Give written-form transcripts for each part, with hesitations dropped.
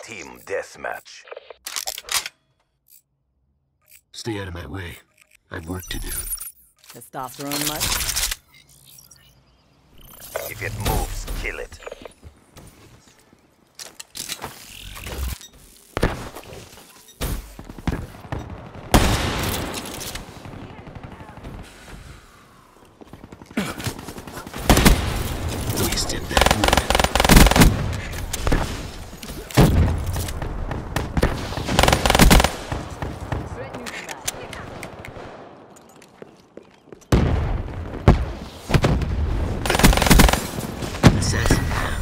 Team deathmatch. Stay out of my way. I've work to do. Testosterone much? If it moves, kill it. Wasted that woman. Assassin down.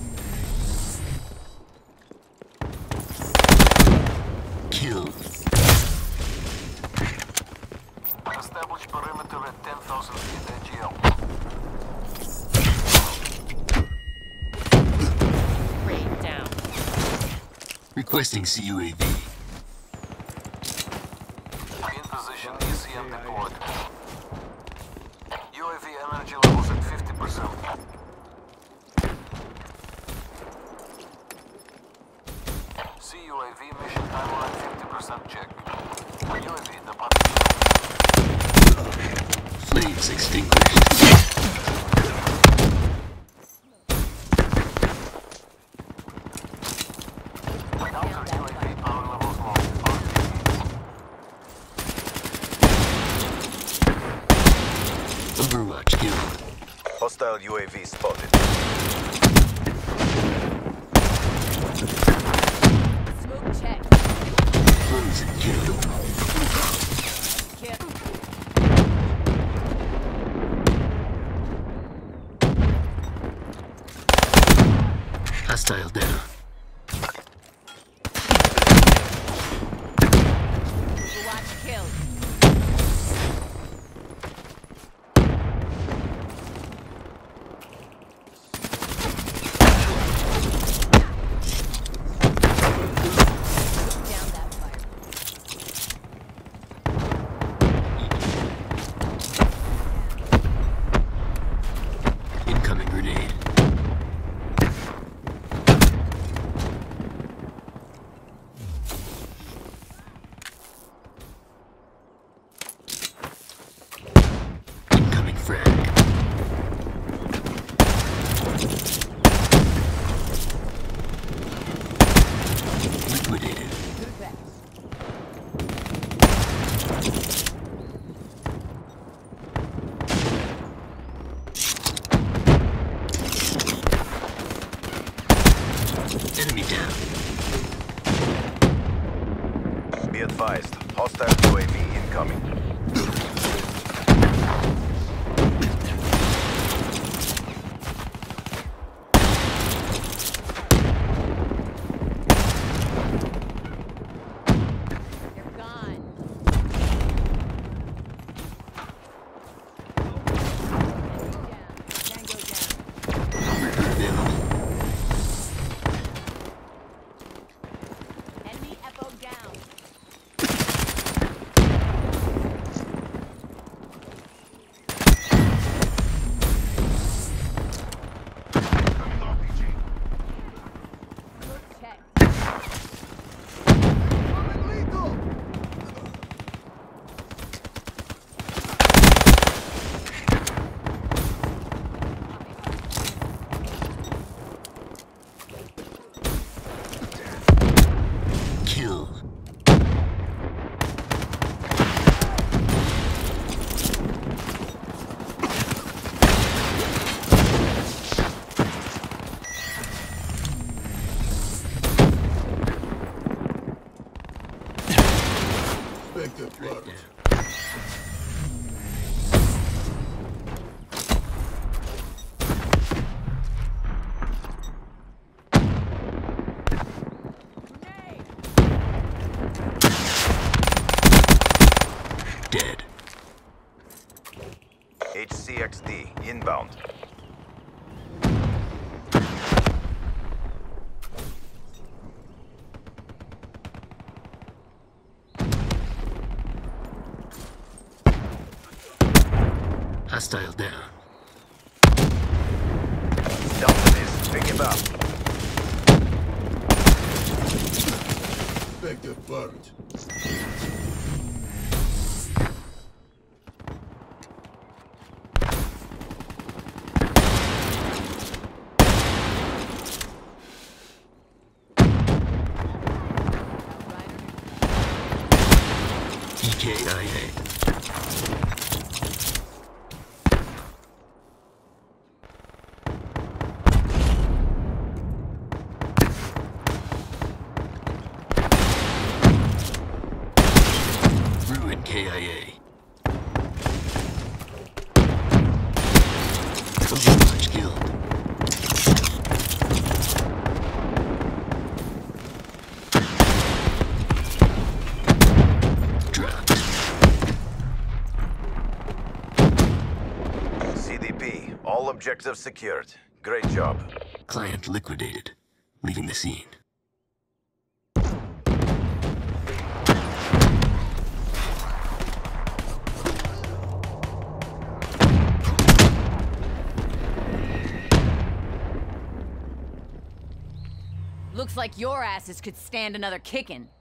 Killed. Establish perimeter at 10,000 feet AGL. Raid down. Requesting CUAV. In position, ECM deployed. UAV energy levels at 50%. CUAV mission timeline 50% check. UAV departure. Flames extinguished. Counter UAV power levels low. Overwatch killed. Hostile UAV spotted. Smoke check. Frozen killed. Kill. Hostile down. Watch killed. Down that fire. Incoming grenade. Incoming frag. Liquidated. Good back. Enemy down. Be advised, hostile UAV incoming. You're gone. Tango down. Available. Enemy FO down. Smoke check. Kill. Right down. Dead. HCXD inbound. Hostile down. Down to this. Pick him up. Effective part. EKIA. Ruin KIA. Overwatch killed. Dropped. CDP, all objectives secured. Great job. Client liquidated, leaving the scene. Looks like your asses could stand another kicking.